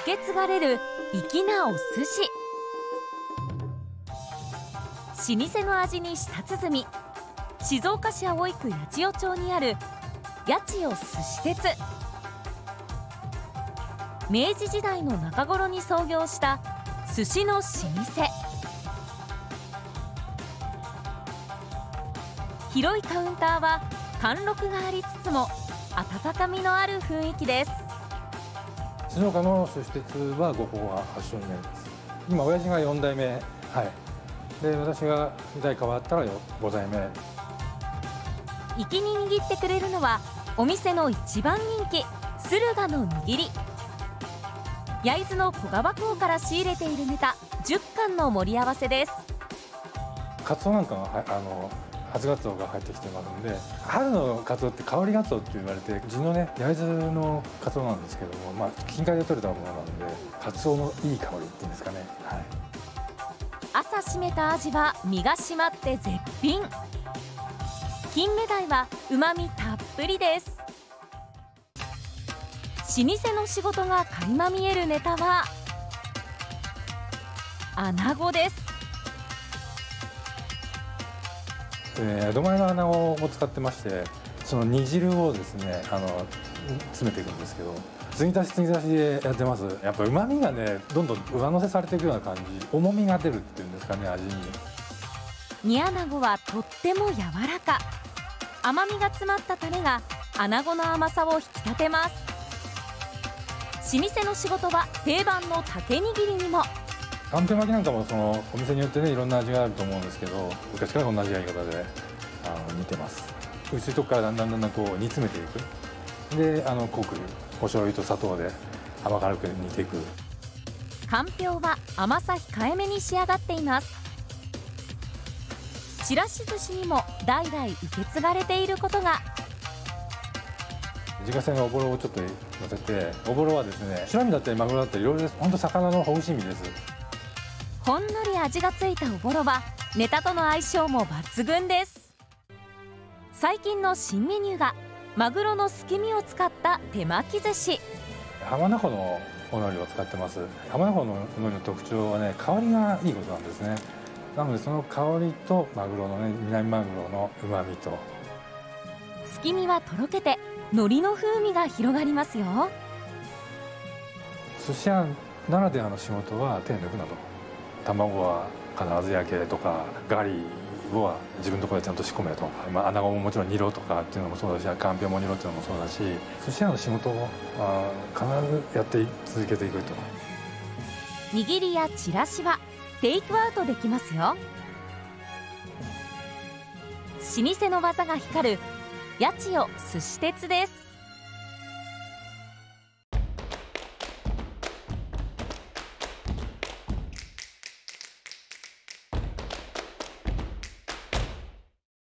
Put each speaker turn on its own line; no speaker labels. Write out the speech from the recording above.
受け継がれる粋なお寿司。老舗の味に舌鼓。静岡市葵区八千代町にある八千代寿司鉄。明治時代の中頃に創業した寿司の老舗。広いカウンターは貫禄がありつつも温かみのある雰囲気です。
静岡の寿司鉄はここが発祥になります。今親父が4代目、で私が2代変わったら5代目。
粋に握ってくれるのはお店の一番人気駿河の握り。焼津の小川港から仕入れているネタ10貫の盛り合わせです。
カツオなんかが初ガツオが入ってきてますんで、春のカツオって香りガツオって言われて、地のね焼津のカツオなんですけども、近海で取れたものなんでカツオのいい香りっていうんですかね。
朝締めた味は身が締まって絶品。金目鯛はうまみたっぷりです。老舗の仕事が垣間見えるネタは穴子です。
江戸前の穴子を使ってまして、その煮汁をですね詰めていくんですけど、継ぎ足し継ぎ足しでやってます。やっぱ旨味がねどんどん上乗せされていくような感じ、重みが出るっていうんですかね、味に。
煮穴子はとっても柔らか。甘みが詰まったタレが穴子の甘さを引き立てます。老舗の仕事は定番の竹握りにも。
かんぴょう巻きなんかもそのお店によってねいろんな味があると思うんですけど、昔から同じやり方で煮てます。薄いとこからだんだんこう煮詰めていく。で濃くお醤油と砂糖で甘辛く煮ていく。
かんぴょうは甘さ控えめに仕上がっています。ちらし寿司にも代々受け継がれていることが。
自家製のおぼろをちょっと乗せて、おぼろはですね白身だったりマグロだったりいろいろです。本当魚のほぐし身です。
ほんのり味がついたおぼろはネタとの相性も抜群です。最近の新メニューがマグロのすき身を使った手巻き寿司。
浜名湖のお海苔を使ってます。浜名湖の海苔の特徴はね、香りがいいことなんですね。なのでその香りとマグロのね南マグロのうまみと、
すき身はとろけて海苔の風味が広がりますよ。
寿司屋ならではの仕事は手抜くなと。卵は必ず焼けとか、ガリは自分のところでちゃんと仕込めと。穴子ももちろん煮ろとかっていうのもそうだし、かんぴょうも煮ろっていうのもそうだし、寿司屋の仕事を必ずやって続けていくと。
握りやちらしはテイクアウトできますよ。老舗の技が光る八千代寿司鉄です。